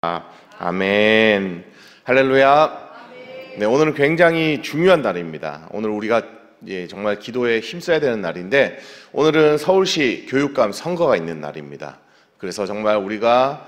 아멘. 할렐루야. 네, 오늘은 굉장히 중요한 날입니다. 오늘 우리가 정말 기도에 힘써야 되는 날인데, 오늘은 서울시 교육감 선거가 있는 날입니다. 그래서 정말 우리가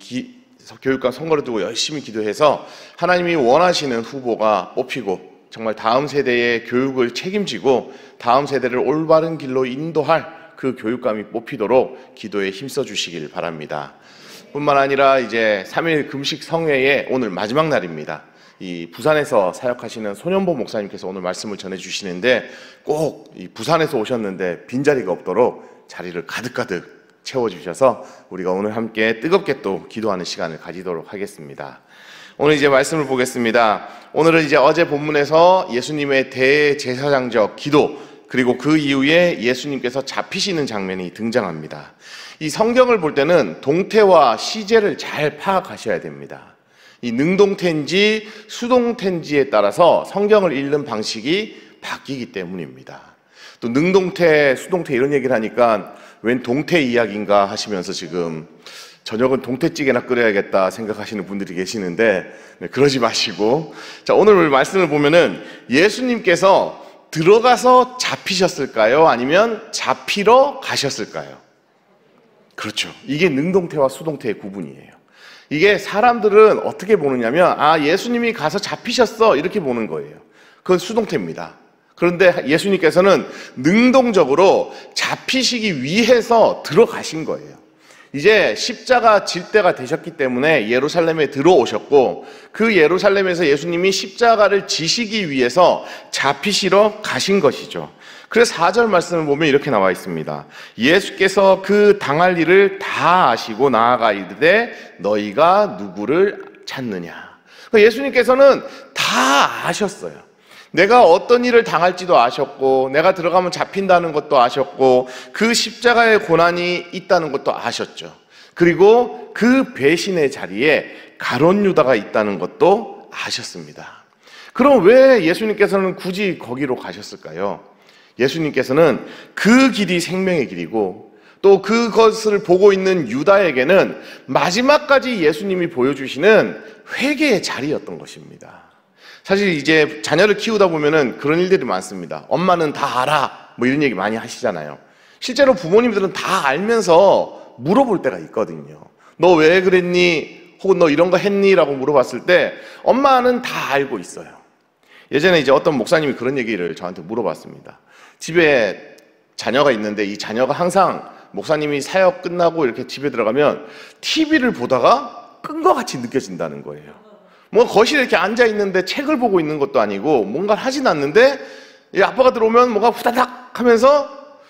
교육감 선거를 두고 열심히 기도해서 하나님이 원하시는 후보가 뽑히고, 정말 다음 세대의 교육을 책임지고 다음 세대를 올바른 길로 인도할 그 교육감이 뽑히도록 기도에 힘써 주시길 바랍니다. 뿐만 아니라 이제 3일 금식 성회의 오늘 마지막 날입니다. 이 부산에서 사역하시는 손현보 목사님께서 오늘 말씀을 전해 주시는데, 꼭 이 부산에서 오셨는데 빈자리가 없도록 자리를 가득가득 채워주셔서 우리가 오늘 함께 뜨겁게 또 기도하는 시간을 가지도록 하겠습니다. 오늘 이제 말씀을 보겠습니다. 오늘은 이제 어제 본문에서 예수님의 대제사장적 기도, 그리고 그 이후에 예수님께서 잡히시는 장면이 등장합니다. 이 성경을 볼 때는 동태와 시제를 잘 파악하셔야 됩니다. 이 능동태인지 수동태인지에 따라서 성경을 읽는 방식이 바뀌기 때문입니다. 또 능동태, 수동태 이런 얘기를 하니까 웬 동태 이야기인가 하시면서 지금 저녁은 동태찌개나 끓여야겠다 생각하시는 분들이 계시는데, 그러지 마시고, 자, 오늘 말씀을 보면은 예수님께서 들어가서 잡히셨을까요? 아니면 잡히러 가셨을까요? 그렇죠. 이게 능동태와 수동태의 구분이에요. 이게 사람들은 어떻게 보느냐면, 예수님이 가서 잡히셨어 이렇게 보는 거예요. 그건 수동태입니다. 그런데 예수님께서는 능동적으로 잡히시기 위해서 들어가신 거예요. 이제 십자가 질 때가 되셨기 때문에 예루살렘에 들어오셨고, 그 예루살렘에서 예수님이 십자가를 지시기 위해서 잡히시러 가신 것이죠. 그래서 4절 말씀을 보면 이렇게 나와 있습니다. 예수께서 그 당할 일을 다 아시고 나아가 이르되 너희가 누구를 찾느냐. 예수님께서는 다 아셨어요. 내가 어떤 일을 당할지도 아셨고, 내가 들어가면 잡힌다는 것도 아셨고, 그 십자가의 고난이 있다는 것도 아셨죠. 그리고 그 배신의 자리에 가룟 유다가 있다는 것도 아셨습니다. 그럼 왜 예수님께서는 굳이 거기로 가셨을까요? 예수님께서는 그 길이 생명의 길이고, 또 그것을 보고 있는 유다에게는 마지막까지 예수님이 보여주시는 회개의 자리였던 것입니다. 사실 이제 자녀를 키우다 보면은 그런 일들이 많습니다. 엄마는 다 알아, 뭐 이런 얘기 많이 하시잖아요. 실제로 부모님들은 다 알면서 물어볼 때가 있거든요. 너 왜 그랬니? 혹은 너 이런 거 했니? 라고 물어봤을 때 엄마는 다 알고 있어요. 예전에 이제 어떤 목사님이 그런 얘기를 저한테 물어봤습니다. 집에 자녀가 있는데 이 자녀가 항상 목사님이 사역 끝나고 이렇게 집에 들어가면 TV를 보다가 끈 것 같이 느껴진다는 거예요. 뭔가 거실에 이렇게 앉아있는데 책을 보고 있는 것도 아니고 뭔가를 하진 않는데, 이 아빠가 들어오면 뭔가 후다닥 하면서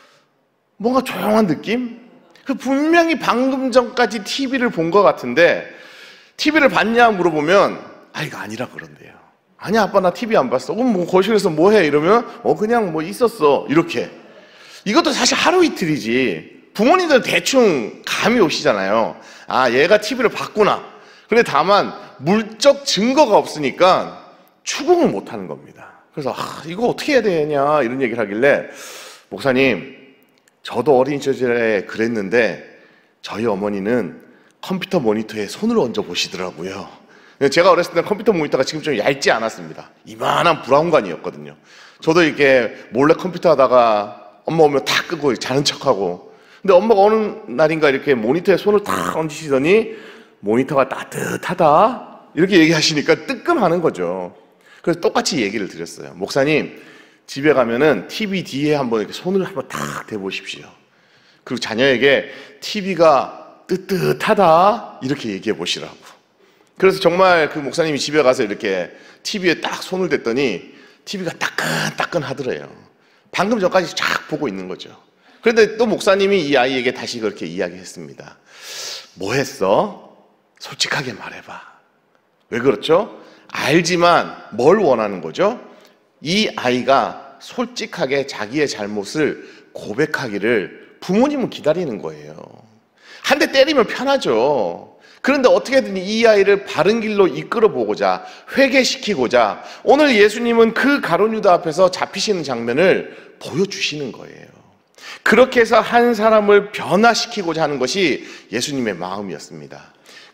뭔가 조용한 느낌? 분명히 방금 전까지 TV를 본 것 같은데, TV를 봤냐 물어보면 이거 아니라 그런데요. 아니야 아빠 나 TV 안 봤어. 그럼 뭐 거실에서 뭐 해? 이러면 그냥 뭐 있었어 이렇게. 이것도 사실 하루 이틀이지. 부모님들 대충 감이 오시잖아요. 얘가 TV를 봤구나. 근데 다만 물적 증거가 없으니까 추궁을 못하는 겁니다. 그래서 이거 어떻게 해야 되냐 이런 얘기를 하길래, 목사님 저도 어린 시절에 그랬는데 저희 어머니는 컴퓨터 모니터에 손을 얹어 보시더라고요. 제가 어렸을 때 컴퓨터 모니터가 지금 좀 얇지 않았습니다. 이만한 브라운관이었거든요. 저도 이렇게 몰래 컴퓨터 하다가 엄마 오면 다 끄고 자는 척하고, 근데 엄마가 어느 날인가 이렇게 모니터에 손을 탁 얹으시더니 모니터가 따뜻하다 이렇게 얘기하시니까 뜨끔하는 거죠. 그래서 똑같이 얘기를 드렸어요. 목사님 집에 가면은 TV 뒤에 한번 이렇게 손을 한번 탁 대보십시오. 그리고 자녀에게 TV가 뜨뜻하다 이렇게 얘기해 보시라고. 그래서 정말 그 목사님이 집에 가서 이렇게 TV에 딱 손을 댔더니 TV가 따끈따끈하더래요. 방금 전까지 쫙 보고 있는 거죠. 그런데 또 목사님이 이 아이에게 다시 그렇게 이야기했습니다. 뭐 했어? 솔직하게 말해봐. 왜 그렇죠? 알지만 뭘 원하는 거죠? 이 아이가 솔직하게 자기의 잘못을 고백하기를 부모님은 기다리는 거예요. 한 대 때리면 편하죠. 그런데 어떻게든 이 아이를 바른 길로 이끌어 보고자, 회개시키고자 오늘 예수님은 그 가룟 유다 앞에서 잡히시는 장면을 보여주시는 거예요. 그렇게 해서 한 사람을 변화시키고자 하는 것이 예수님의 마음이었습니다.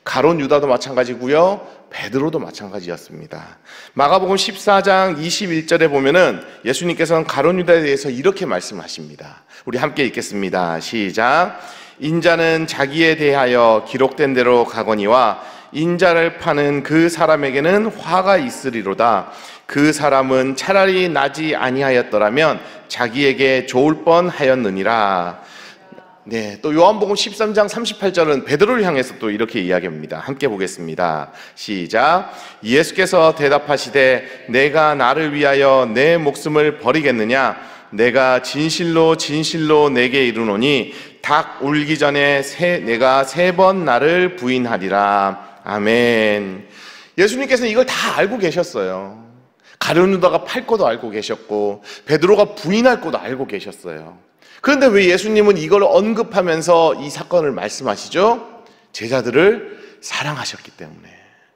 가룟 유다도 마찬가지고요, 베드로도 마찬가지였습니다. 마가복음 14장 21절에 보면은 예수님께서는 가룟 유다에 대해서 이렇게 말씀하십니다. 우리 함께 읽겠습니다. 시작. 인자는 자기에 대하여 기록된 대로 가거니와 인자를 파는 그 사람에게는 화가 있으리로다. 그 사람은 차라리 나지 아니하였더라면 자기에게 좋을 뻔하였느니라. 네, 또 요한복음 13장 38절은 베드로를 향해서 또 이렇게 이야기합니다. 함께 보겠습니다. 시작. 예수께서 대답하시되 내가 나를 위하여 내 목숨을 버리겠느냐? 내가 진실로 진실로 내게 이르노니 닭 울기 전에 내가 3번 나를 부인하리라. 아멘. 예수님께서는 이걸 다 알고 계셨어요. 가룟 유다가 팔 거도 알고 계셨고 베드로가 부인할 거도 알고 계셨어요. 그런데 왜 예수님은 이걸 언급하면서 이 사건을 말씀하시죠? 제자들을 사랑하셨기 때문에.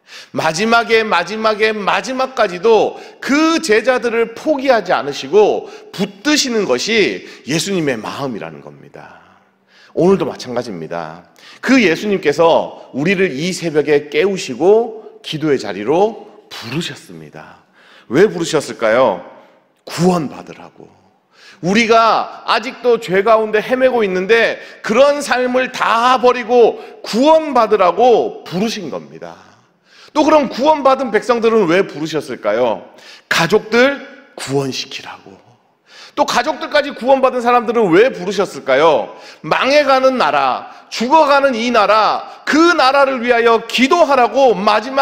마지막까지도 그 제자들을 포기하지 않으시고 붙드시는 것이 예수님의 마음이라는 겁니다. 오늘도 마찬가지입니다. 그 예수님께서 우리를 이 새벽에 깨우시고 기도의 자리로 부르셨습니다. 왜 부르셨을까요? 구원받으라고. 우리가 아직도 죄 가운데 헤매고 있는데 그런 삶을 다 버리고 구원받으라고 부르신 겁니다. 또 그럼 구원받은 백성들은 왜 부르셨을까요? 가족들 구원시키라고. 또 가족들까지 구원받은 사람들은 왜 부르셨을까요? 망해가는 나라, 죽어가는 이 나라, 그 나라를 위하여 기도하라고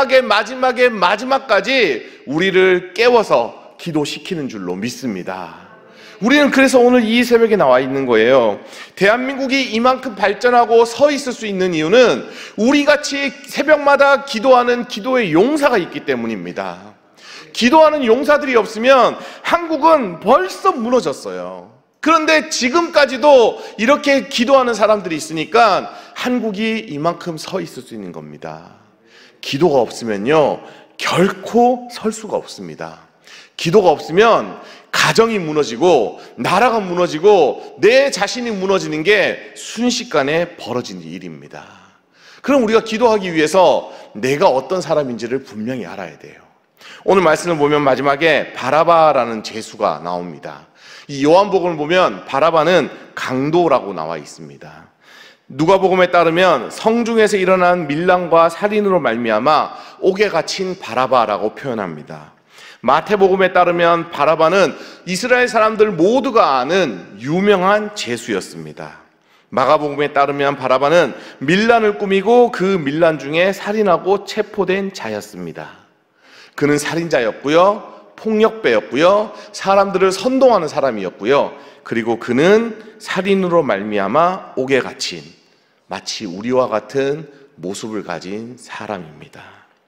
마지막까지 우리를 깨워서 기도시키는 줄로 믿습니다. 우리는 그래서 오늘 이 새벽에 나와 있는 거예요. 대한민국이 이만큼 발전하고 서 있을 수 있는 이유는 우리같이 새벽마다 기도하는 기도의 용사가 있기 때문입니다. 기도하는 용사들이 없으면 한국은 벌써 무너졌어요. 그런데 지금까지도 이렇게 기도하는 사람들이 있으니까 한국이 이만큼 서 있을 수 있는 겁니다. 기도가 없으면요, 결코 설 수가 없습니다. 기도가 없으면 가정이 무너지고 나라가 무너지고 내 자신이 무너지는 게 순식간에 벌어지는 일입니다. 그럼 우리가 기도하기 위해서 내가 어떤 사람인지를 분명히 알아야 돼요. 오늘 말씀을 보면 마지막에 바라바라는 제수가 나옵니다. 이 요한복음을 보면 바라바는 강도라고 나와 있습니다. 누가복음에 따르면 성중에서 일어난 밀란과 살인으로 말미암아 옥에 갇힌 바라바라고 표현합니다. 마태복음에 따르면 바라바는 이스라엘 사람들 모두가 아는 유명한 제수였습니다. 마가복음에 따르면 바라바는 밀란을 꾸미고 그 밀란 중에 살인하고 체포된 자였습니다. 그는 살인자였고요, 폭력배였고요, 사람들을 선동하는 사람이었고요, 그리고 그는 살인으로 말미암아 옥에 갇힌 마치 우리와 같은 모습을 가진 사람입니다.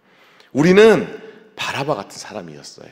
우리는 바라바 같은 사람이었어요.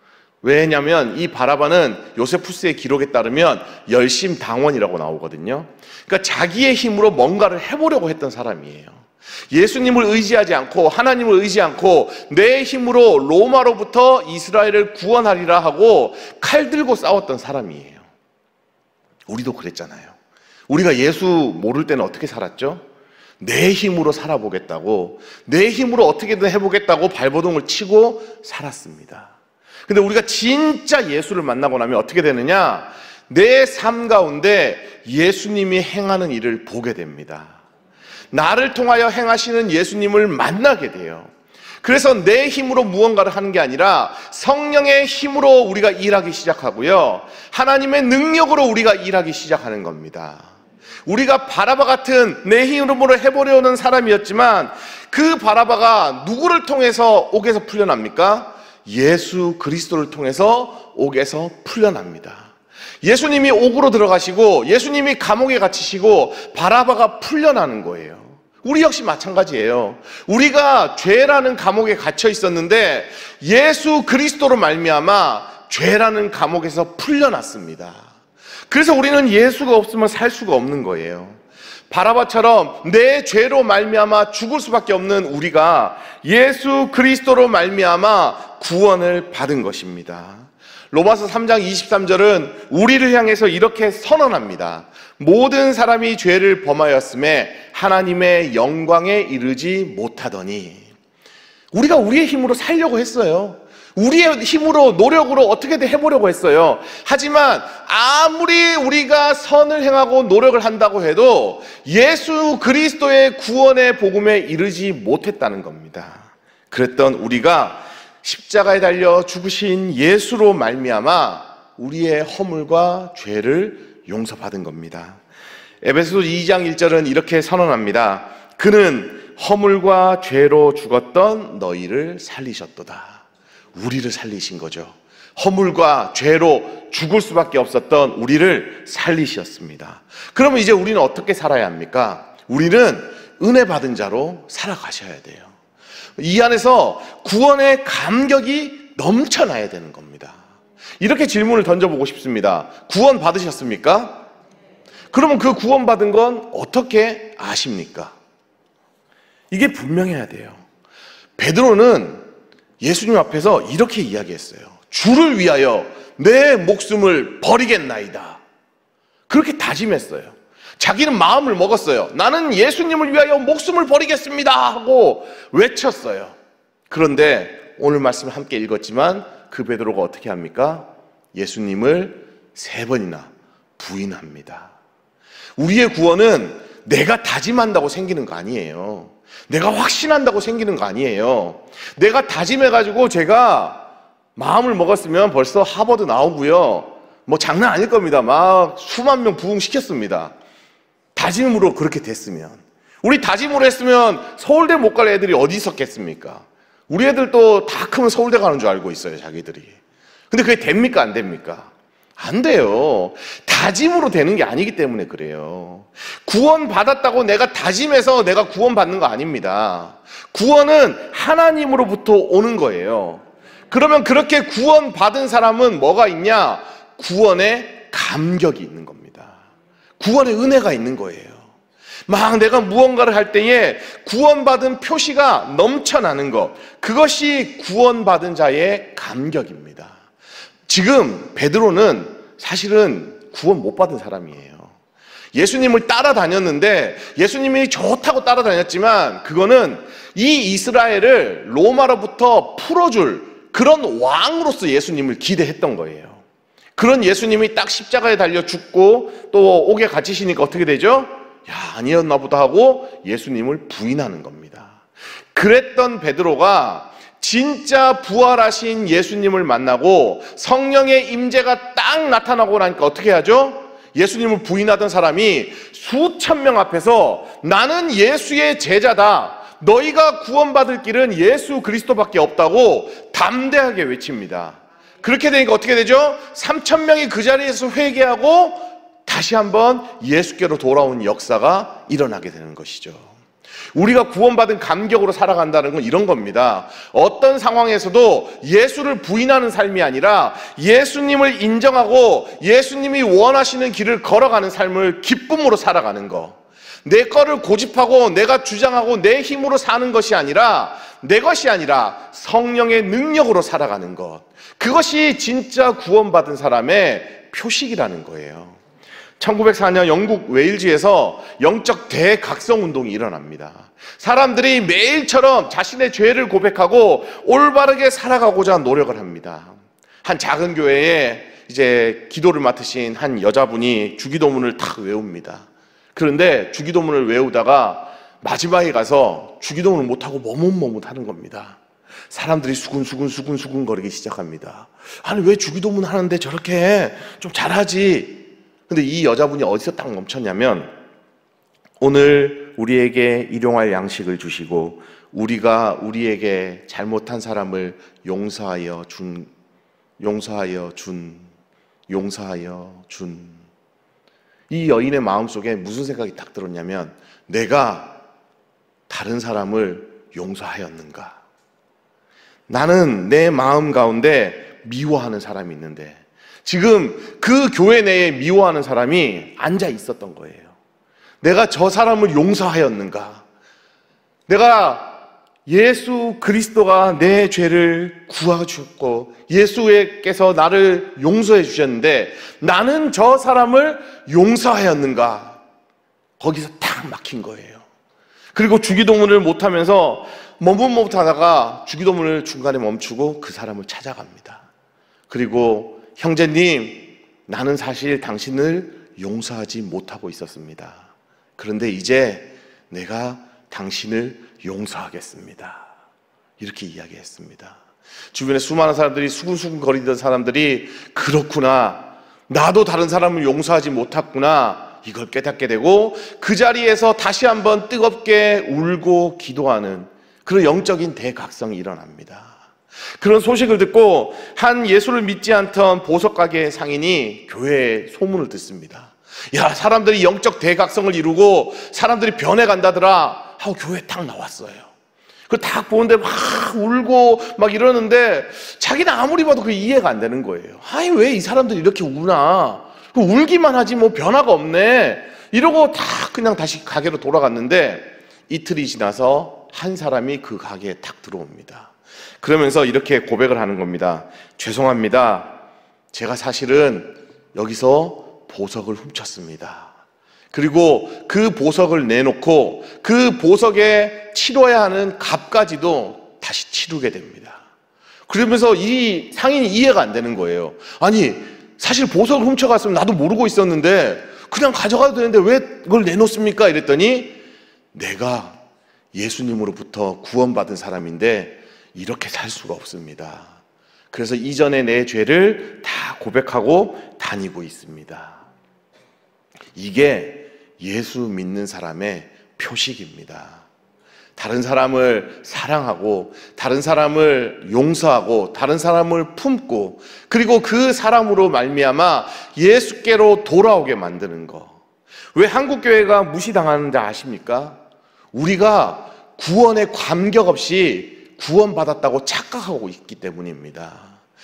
왜냐하면 이 바라바는 요세푸스의 기록에 따르면 열심당원이라고 나오거든요. 그러니까 자기의 힘으로 뭔가를 해보려고 했던 사람이에요. 예수님을 의지하지 않고 하나님을 의지 않고 내 힘으로 로마로부터 이스라엘을 구원하리라 하고 칼 들고 싸웠던 사람이에요. 우리도 그랬잖아요. 우리가 예수 모를 때는 어떻게 살았죠? 내 힘으로 살아보겠다고, 내 힘으로 어떻게든 해보겠다고 발버둥을 치고 살았습니다. 근데 우리가 진짜 예수를 만나고 나면 어떻게 되느냐? 내 삶 가운데 예수님이 행하는 일을 보게 됩니다. 나를 통하여 행하시는 예수님을 만나게 돼요. 그래서 내 힘으로 무언가를 하는 게 아니라 성령의 힘으로 우리가 일하기 시작하고요, 하나님의 능력으로 우리가 일하기 시작하는 겁니다. 우리가 바라바 같은 내 힘으로 해보려는 사람이었지만 그 바라바가 누구를 통해서 옥에서 풀려납니까? 예수 그리스도를 통해서 옥에서 풀려납니다. 예수님이 옥으로 들어가시고 예수님이 감옥에 갇히시고 바라바가 풀려나는 거예요. 우리 역시 마찬가지예요. 우리가 죄라는 감옥에 갇혀 있었는데 예수 그리스도로 말미암아 죄라는 감옥에서 풀려났습니다. 그래서 우리는 예수가 없으면 살 수가 없는 거예요. 바라바처럼 내 죄로 말미암아 죽을 수밖에 없는 우리가 예수 그리스도로 말미암아 구원을 받은 것입니다. 로마서 3장 23절은 우리를 향해서 이렇게 선언합니다. 모든 사람이 죄를 범하였음에 하나님의 영광에 이르지 못하더니. 우리가 우리의 힘으로 살려고 했어요. 우리의 힘으로, 노력으로 어떻게든 해보려고 했어요. 하지만 아무리 우리가 선을 행하고 노력을 한다고 해도 예수 그리스도의 구원의 복음에 이르지 못했다는 겁니다. 그랬던 우리가 십자가에 달려 죽으신 예수로 말미암아 우리의 허물과 죄를 용서받은 겁니다. 에베소서 2장 1절은 이렇게 선언합니다. 그는 허물과 죄로 죽었던 너희를 살리셨도다. 우리를 살리신 거죠. 허물과 죄로 죽을 수밖에 없었던 우리를 살리셨습니다. 그러면 이제 우리는 어떻게 살아야 합니까? 우리는 은혜 받은 자로 살아가셔야 돼요. 이 안에서 구원의 감격이 넘쳐나야 되는 겁니다. 이렇게 질문을 던져보고 싶습니다. 구원 받으셨습니까? 그러면 그 구원 받은 건 어떻게 아십니까? 이게 분명해야 돼요. 베드로는 예수님 앞에서 이렇게 이야기했어요. 주를 위하여 내 목숨을 버리겠나이다. 그렇게 다짐했어요. 자기는 마음을 먹었어요. 나는 예수님을 위하여 목숨을 버리겠습니다 하고 외쳤어요. 그런데 오늘 말씀을 함께 읽었지만 그 베드로가 어떻게 합니까? 예수님을 3번이나 부인합니다. 우리의 구원은 내가 다짐한다고 생기는 거 아니에요. 내가 확신한다고 생기는 거 아니에요. 내가 다짐해가지고 제가 마음을 먹었으면 벌써 하버드 나오고요. 뭐 장난 아닐 겁니다. 막 수만 명 부흥시켰습니다. 다짐으로 그렇게 됐으면. 우리 다짐으로 했으면 서울대 못 갈 애들이 어디 있었겠습니까? 우리 애들도 다 크면 서울대 가는 줄 알고 있어요, 자기들이. 근데 그게 됩니까? 안 됩니까? 안 돼요. 다짐으로 되는 게 아니기 때문에 그래요. 구원 받았다고 내가 다짐해서 내가 구원 받는 거 아닙니다. 구원은 하나님으로부터 오는 거예요. 그러면 그렇게 구원 받은 사람은 뭐가 있냐? 구원의 감격이 있는 겁니다. 구원의 은혜가 있는 거예요. 막 내가 무언가를 할 때에 구원받은 표시가 넘쳐나는 것, 그것이 구원받은 자의 감격입니다. 지금 베드로는 사실은 구원 못 받은 사람이에요. 예수님을 따라다녔는데 예수님이 좋다고 따라다녔지만 그거는 이 이스라엘을 로마로부터 풀어줄 그런 왕으로서 예수님을 기대했던 거예요. 그런 예수님이 딱 십자가에 달려 죽고 또 옥에 갇히시니까 어떻게 되죠? 야, 아니었나 보다 하고 예수님을 부인하는 겁니다. 그랬던 베드로가 진짜 부활하신 예수님을 만나고 성령의 임재가 딱 나타나고 나니까 어떻게 하죠? 예수님을 부인하던 사람이 수천 명 앞에서 나는 예수의 제자다. 너희가 구원받을 길은 예수 그리스도밖에 없다고 담대하게 외칩니다. 그렇게 되니까 어떻게 되죠? 3천 명이 그 자리에서 회개하고 다시 한번 예수께로 돌아온 역사가 일어나게 되는 것이죠. 우리가 구원받은 감격으로 살아간다는 건 이런 겁니다. 어떤 상황에서도 예수를 부인하는 삶이 아니라 예수님을 인정하고 예수님이 원하시는 길을 걸어가는 삶을 기쁨으로 살아가는 거. 내 거를 고집하고 내가 주장하고 내 힘으로 사는 것이 아니라 내 것이 아니라 성령의 능력으로 살아가는 것. 그것이 진짜 구원받은 사람의 표식이라는 거예요. 1904년 영국 웨일즈에서 영적 대각성 운동이 일어납니다. 사람들이 매일처럼 자신의 죄를 고백하고 올바르게 살아가고자 노력을 합니다. 한 작은 교회에 이제 기도를 맡으신 한 여자분이 주기도문을 탁 외웁니다. 그런데 주기도문을 외우다가 마지막에 가서 주기도문을 못하고 머뭇머뭇하는 겁니다. 사람들이 수근수근 거리기 시작합니다. 아니 왜 주기도문 하는데 저렇게 좀 잘하지? 근데 이 여자분이 어디서 딱 멈췄냐면 오늘 우리에게 일용할 양식을 주시고 우리가 우리에게 잘못한 사람을 용서하여 준 이 여인의 마음속에 무슨 생각이 딱 들었냐면 내가 다른 사람을 용서하였는가? 나는 내 마음 가운데 미워하는 사람이 있는데 지금 그 교회 내에 미워하는 사람이 앉아 있었던 거예요. 내가 저 사람을 용서하였는가? 내가 예수 그리스도가 내 죄를 구하셨고 예수께서 나를 용서해 주셨는데 나는 저 사람을 용서하였는가? 거기서 딱 막힌 거예요. 그리고 주기도문을 못하면서 머뭇머뭇하다가 주기도문을 중간에 멈추고 그 사람을 찾아갑니다. 그리고 형제님, 나는 사실 당신을 용서하지 못하고 있었습니다. 그런데 이제 내가 당신을 용서하겠습니다. 이렇게 이야기했습니다. 주변에 수많은 사람들이 수근수근 거리던 사람들이 그렇구나, 나도 다른 사람을 용서하지 못했구나, 이걸 깨닫게 되고 그 자리에서 다시 한번 뜨겁게 울고 기도하는 그런 영적인 대각성이 일어납니다. 그런 소식을 듣고 한 예수를 믿지 않던 보석가게 상인이 교회에 소문을 듣습니다. 야, 사람들이 영적 대각성을 이루고 사람들이 변해간다더라 하고 교회에 딱 나왔어요. 그걸 딱 보는데 막 울고 막 이러는데 자기는 아무리 봐도 그게 이해가 안 되는 거예요. 아니, 왜 이 사람들이 이렇게 우나? 울기만 하지 뭐 변화가 없네 이러고 다 그냥 다시 가게로 돌아갔는데 이틀이 지나서 한 사람이 그 가게에 딱 들어옵니다. 그러면서 이렇게 고백을 하는 겁니다. 죄송합니다. 제가 사실은 여기서 보석을 훔쳤습니다. 그리고 그 보석을 내놓고 그 보석에 치러야 하는 값까지도 다시 치르게 됩니다. 그러면서 이 상인이 이해가 안 되는 거예요. 아니, 사실 보석을 훔쳐갔으면 나도 모르고 있었는데 그냥 가져가도 되는데 왜 그걸 내놓습니까? 이랬더니 내가 예수님으로부터 구원받은 사람인데 이렇게 살 수가 없습니다. 그래서 이전에 내 죄를 다 고백하고 다니고 있습니다. 이게 예수 믿는 사람의 표식입니다. 다른 사람을 사랑하고 다른 사람을 용서하고 다른 사람을 품고 그리고 그 사람으로 말미암아 예수께로 돌아오게 만드는 거. 왜 한국교회가 무시당하는지 아십니까? 우리가 구원에 감격 없이 구원받았다고 착각하고 있기 때문입니다.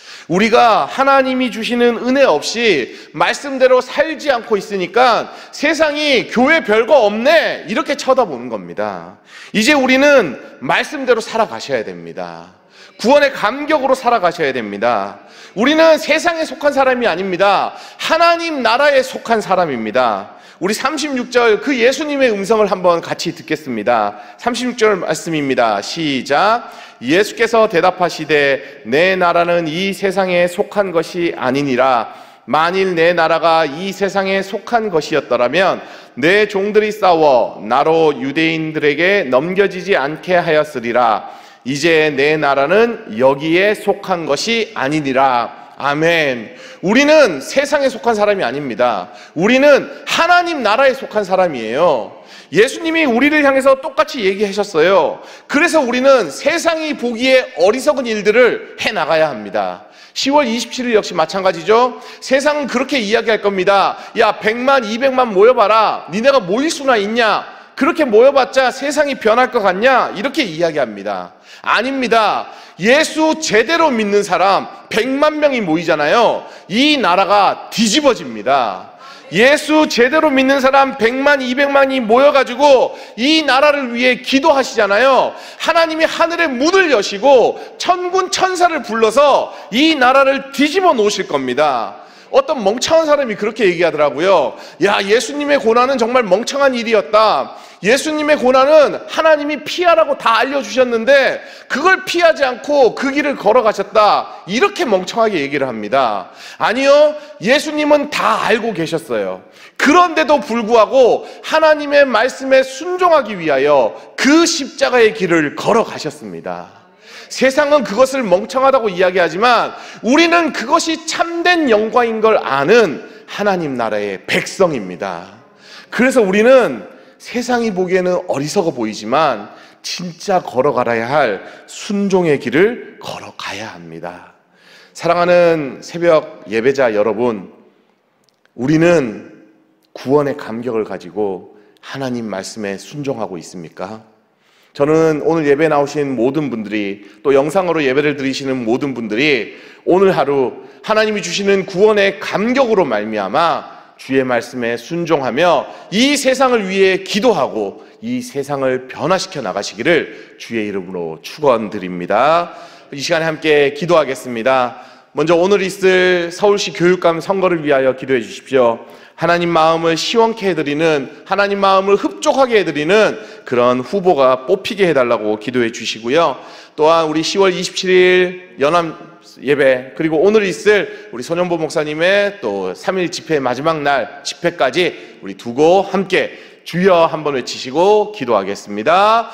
우리가 하나님이 주시는 은혜 없이 말씀대로 살지 않고 있으니까 세상이 교회 별거 없네 이렇게 쳐다보는 겁니다. 이제 우리는 말씀대로 살아가셔야 됩니다. 구원의 감격으로 살아가셔야 됩니다. 우리는 세상에 속한 사람이 아닙니다. 하나님 나라에 속한 사람입니다. 우리 36절 그 예수님의 음성을 한번 같이 듣겠습니다. 36절 말씀입니다. 시작. 예수께서 대답하시되 내 나라는 이 세상에 속한 것이 아니니라. 만일 내 나라가 이 세상에 속한 것이었더라면 내 종들이 싸워 나로 유대인들에게 넘겨지지 않게 하였으리라. 이제 내 나라는 여기에 속한 것이 아니니라. 아멘. 우리는 세상에 속한 사람이 아닙니다. 우리는 하나님 나라에 속한 사람이에요. 예수님이 우리를 향해서 똑같이 얘기하셨어요. 그래서 우리는 세상이 보기에 어리석은 일들을 해나가야 합니다. 10월 27일 역시 마찬가지죠. 세상은 그렇게 이야기할 겁니다. 야, 100만 200만 모여봐라. 니네가 모일 수나 있냐? 그렇게 모여봤자 세상이 변할 것 같냐? 이렇게 이야기합니다. 아닙니다. 예수 제대로 믿는 사람 100만 명이 모이잖아요. 이 나라가 뒤집어집니다. 예수 제대로 믿는 사람 100만 200만이 모여가지고 이 나라를 위해 기도하시잖아요. 하나님이 하늘의 문을 여시고 천군 천사를 불러서 이 나라를 뒤집어 놓으실 겁니다. 어떤 멍청한 사람이 그렇게 얘기하더라고요. 야, 예수님의 고난은 정말 멍청한 일이었다. 예수님의 고난은 하나님이 피하라고 다 알려주셨는데 그걸 피하지 않고 그 길을 걸어가셨다. 이렇게 멍청하게 얘기를 합니다. 아니요, 예수님은 다 알고 계셨어요. 그런데도 불구하고 하나님의 말씀에 순종하기 위하여 그 십자가의 길을 걸어가셨습니다. 세상은 그것을 멍청하다고 이야기하지만 우리는 그것이 참된 영광인 걸 아는 하나님 나라의 백성입니다. 그래서 우리는 세상이 보기에는 어리석어 보이지만 진짜 걸어가야 할 순종의 길을 걸어가야 합니다. 사랑하는 새벽 예배자 여러분, 우리는 구원의 감격을 가지고 하나님 말씀에 순종하고 있습니까? 저는 오늘 예배 나오신 모든 분들이 또 영상으로 예배를 드리시는 모든 분들이 오늘 하루 하나님이 주시는 구원의 감격으로 말미암아 주의 말씀에 순종하며 이 세상을 위해 기도하고 이 세상을 변화시켜 나가시기를 주의 이름으로 축원드립니다. 이 시간에 함께 기도하겠습니다. 먼저 오늘 있을 서울시 교육감 선거를 위하여 기도해 주십시오. 하나님 마음을 시원케 해드리는, 하나님 마음을 흡족하게 해드리는 그런 후보가 뽑히게 해달라고 기도해 주시고요. 또한 우리 10월 27일 연합 예배, 그리고 오늘 있을 우리 손현보 목사님의 또 3일 집회 마지막 날 집회까지 우리 두고 함께 주여 한번 외치시고 기도하겠습니다.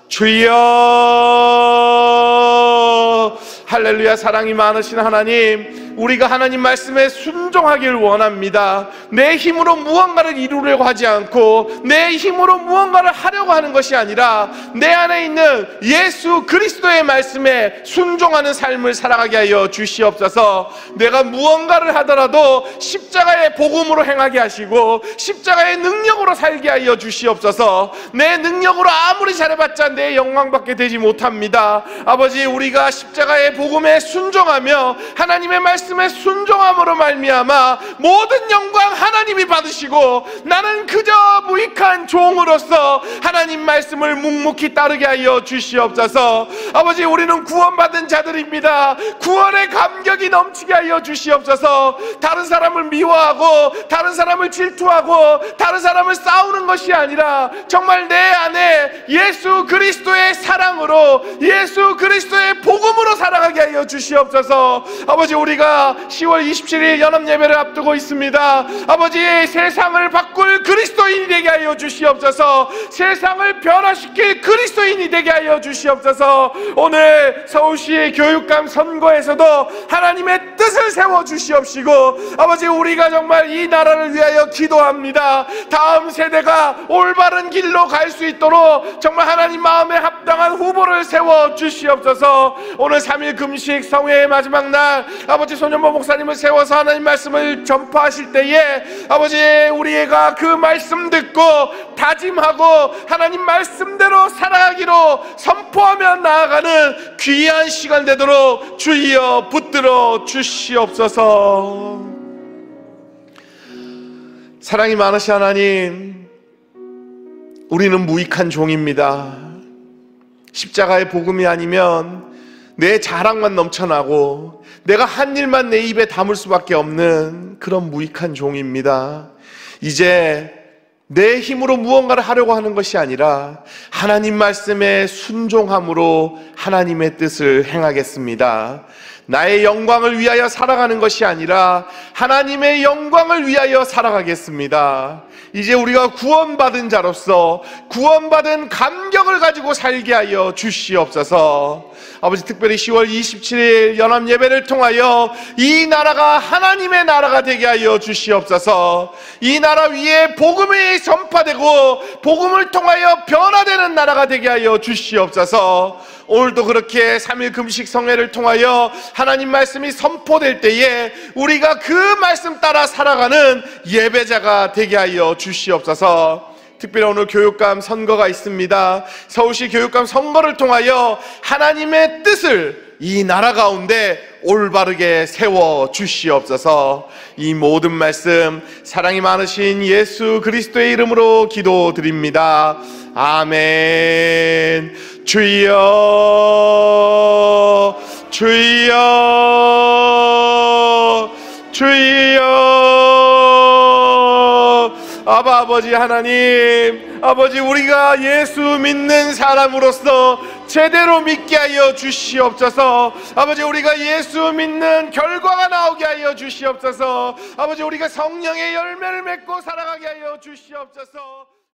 주여. 할렐루야. 사랑이 많으신 하나님, 우리가 하나님 말씀에 순종하기를 원합니다. 내 힘으로 무언가를 이루려고 하지 않고 내 힘으로 무언가를 하려고 하는 것이 아니라 내 안에 있는 예수 그리스도의 말씀에 순종하는 삶을 살아가게 하여 주시옵소서. 내가 무언가를 하더라도 십자가의 복음으로 행하게 하시고 십자가의 능력으로 살게 하여 주시옵소서. 내 능력으로 아무리 잘해봤자 내 영광받게 되지 못합니다. 아버지, 우리가 십자가의 복음에 순종하며 하나님의 말씀에 순종함으로 말미암아 모든 영광 하나님이 받으시고 나는 그저 무익한 종으로서 하나님 말씀을 묵묵히 따르게 하여 주시옵소서. 아버지, 우리는 구원받은 자들입니다. 구원의 감격이 넘치게 하여 주시옵소서. 다른 사람을 미워하고 다른 사람을 질투하고 다른 사람을 싸우는 것이 아니라 정말 내 안에 예수 그리스도의 사랑으로 예수 그리스도의 복음으로 살아가게 하여 주시옵소서. 아버지, 우리가 10월 27일 연합예배를 앞두고 있습니다. 아버지, 세상을 바꿀 그리스도인이 되게 하여 주시옵소서. 세상을 변화시킬 그리스도인이 되게 하여 주시옵소서. 오늘 서울시 교육감 선거에서도 하나님의 뜻을 세워주시옵시고 아버지, 우리가 정말 이 나라를 위하여 기도합니다. 다음 세대가 올바른 길로 갈 수 있도록 정말 하나님 마음에 합당한 후보를 세워주시옵소서. 오늘 3일 금식 성회의 마지막 날 아버지 손현보 목사님을 세워서 하나님 말씀을 전파하실 때에 아버지, 우리가 그 말씀 듣고 다짐하고 하나님 말씀대로 살아가기로 선포하며 나아가는 귀한 시간 되도록 주여 붙들어 주시옵소서. 사랑이 많으신 하나님, 우리는 무익한 종입니다. 십자가의 복음이 아니면 내 자랑만 넘쳐나고 내가 한 일만 내 입에 담을 수밖에 없는 그런 무익한 종입니다. 이제 내 힘으로 무언가를 하려고 하는 것이 아니라 하나님 말씀에 순종함으로 하나님의 뜻을 행하겠습니다. 나의 영광을 위하여 살아가는 것이 아니라 하나님의 영광을 위하여 살아가겠습니다. 이제 우리가 구원받은 자로서 구원받은 감격을 가지고 살게 하여 주시옵소서. 아버지, 특별히 10월 27일 연합예배를 통하여 이 나라가 하나님의 나라가 되게 하여 주시옵소서. 이 나라 위에 복음이 전파되고 복음을 통하여 변화되는 나라가 되게 하여 주시옵소서. 오늘도 그렇게 3일 금식 성회를 통하여 하나님 말씀이 선포될 때에 우리가 그 말씀 따라 살아가는 예배자가 되게 하여 주시옵소서. 특별히 오늘 교육감 선거가 있습니다. 서울시 교육감 선거를 통하여 하나님의 뜻을 이 나라 가운데 올바르게 세워 주시옵소서. 이 모든 말씀 사랑이 많으신 예수 그리스도의 이름으로 기도드립니다. 아멘. 주여, 주여, 주여. 아버지 하나님, 아버지, 우리가 예수 믿는 사람으로서 제대로 믿게 하여 주시옵소서. 아버지, 우리가 예수 믿는 결과가 나오게 하여 주시옵소서. 아버지, 우리가 성령의 열매를 맺고 살아가게 하여 주시옵소서.